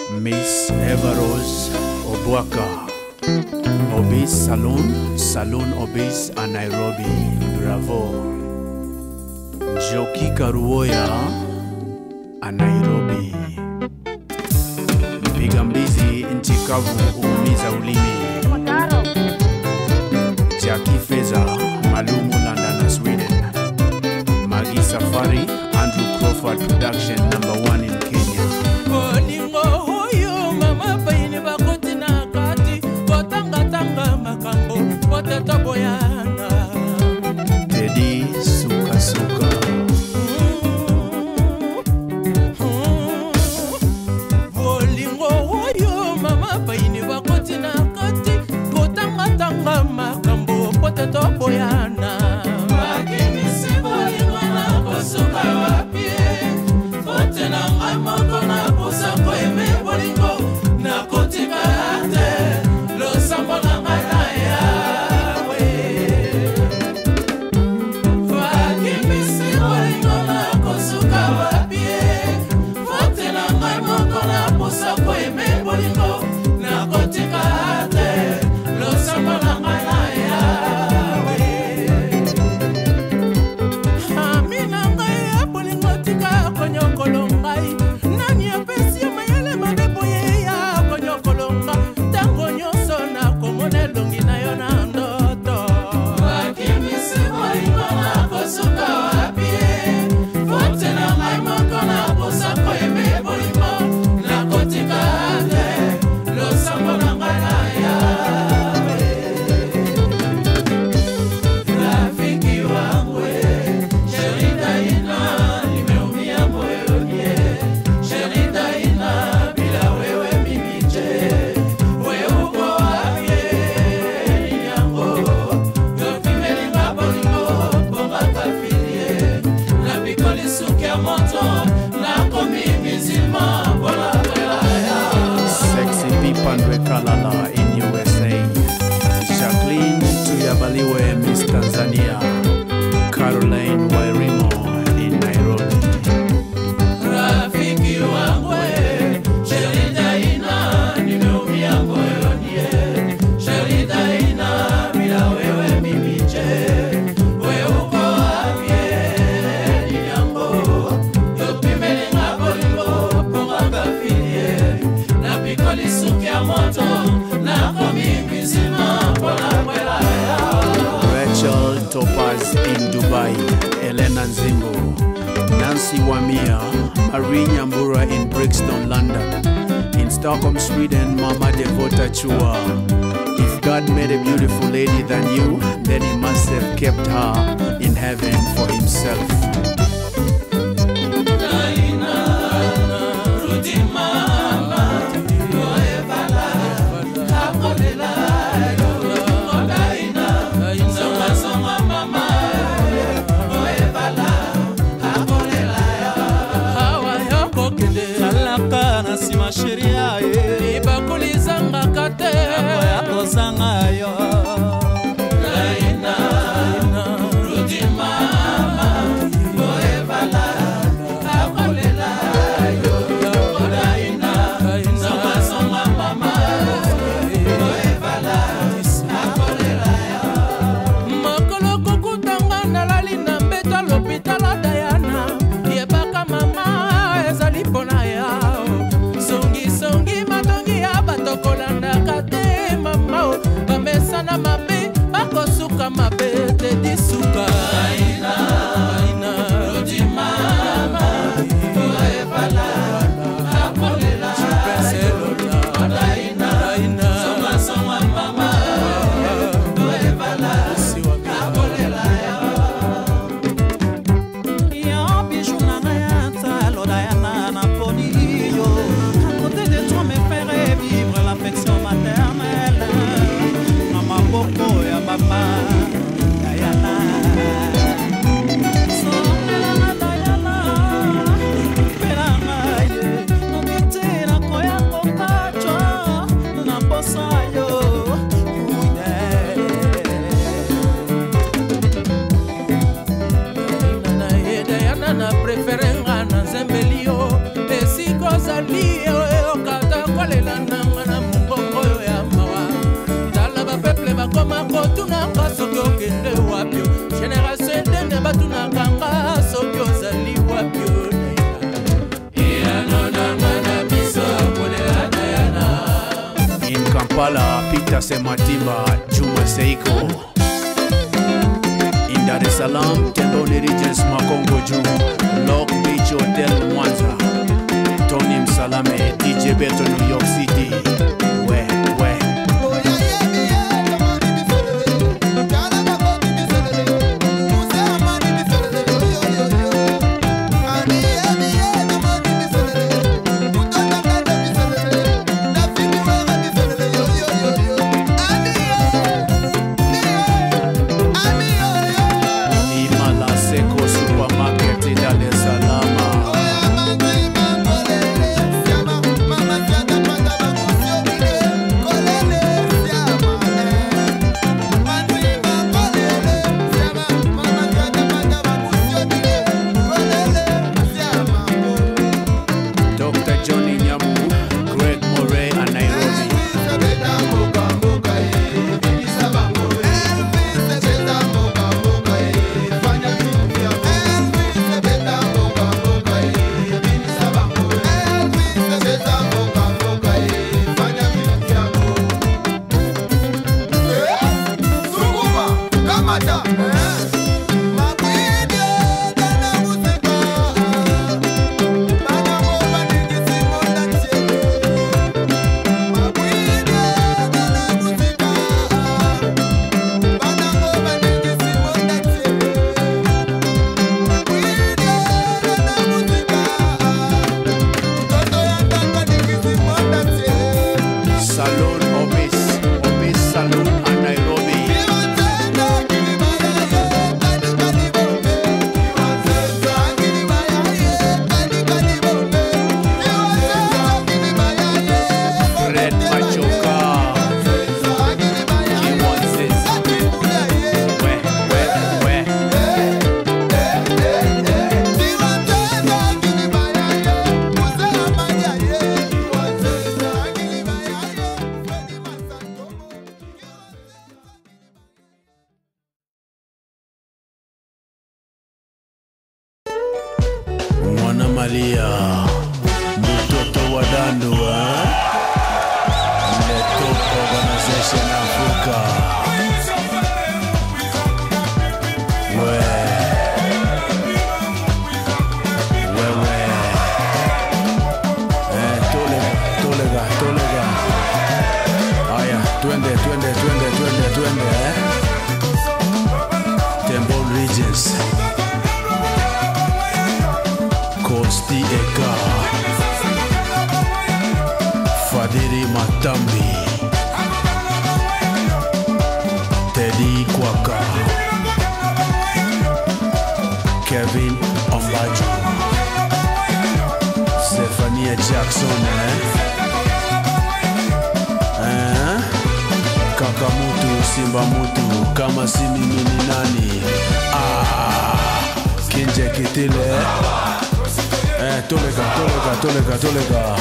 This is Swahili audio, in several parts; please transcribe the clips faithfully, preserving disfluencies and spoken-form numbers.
Miss Everose Obwaka, Obis Saloon, Saloon Obis a Nairobi, bravo. Joki Karuoya a Nairobi. Mpiga mbizi nchi kavu uumiza ulimi. Jackie Feza, Malumu London na Sweden. Magi Safari, Andrew Crawford Production number one in Kenya. Teddy Suka Suka. Kalala in U S A. Jacqueline Tuyabaliwe, Miss Tanzania. Caroline Wairimo in Nairobi. Rafiki wangwe, Sherida ina, nimeumia moyoni. Sherida ina, bila wewe mimi je. Wewe uko wapi ni yango. Yopimele ngabolimbo, ponga kafilie. Na pikoli sukia moto. Rachel Topaz in Dubai, Elena Nzimbo, Nancy Wamia, Marie Nyambura in Brixton, London, in Stockholm, Sweden, Mama Devota Chua. If God made a beautiful lady than you, then he must have kept her in heaven for himself. Sheria ye ibakulizanga kate yako zanga yo laina rudi mama oevala akolela yo laina soma soma mama oevala akolela yo makolo kokutanga nalali na mbeta l'hôpital Diana yebaka mama ezali pona ya Songi songi ma Kampala, Peter Sematimba, Juma Seiko. In Dar es Salaam, Temboni Regents Makongo Juma, Lock Beach Hotel Mwanza, Tony Msalame, D J Beto New York City. We, we. Malia, mtoto wa Dandu, eh? The top organization Africa. We, we, we. Eh, tolega, tolega, tolega. Aya, twende, twende, twende, twende, twende, eh? Temboni Regents. Kosti Eka, Fadiri Matambi, Teddy Kwaka, Kevin Ombaju, Stephanie Jackson, eh? Eh? Kakamutu, Simba Mutu, kama si mimi ni nani? Ah, Kinje Kitile. Eh, tolega, tolega, tolega, tolega.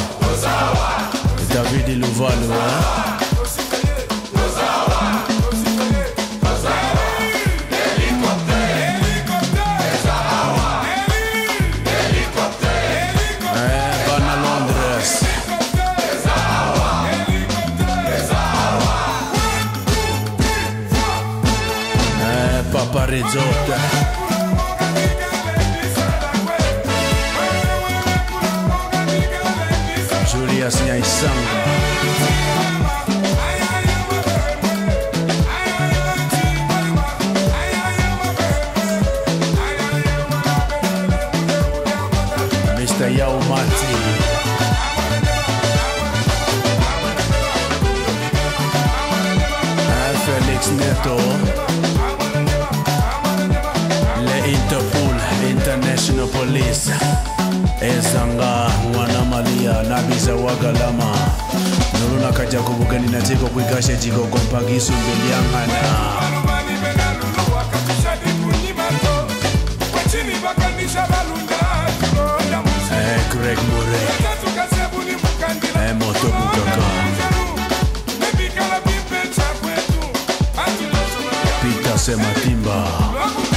David Luvalo, eh? Eh, Bana Londres. Eh, Papa Rizzotta. Julius Nyaisanga, Mister Yao Mati, Felix Neto, le Interpol, International Police. Ezanga mwana Malia nabiza wagalama Nuruna kaja kubugani na tiko kuikashe jiko kompagisu mbeli yangana Eh, Greg Mure Eh, Moto Bukaka Peter Sematimba